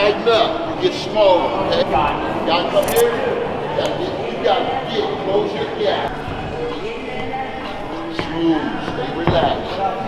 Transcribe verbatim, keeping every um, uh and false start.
tighten up, you get smaller, okay? You gotta come here, you gotta get, you gotta get, close your gap. Smooth, stay relaxed.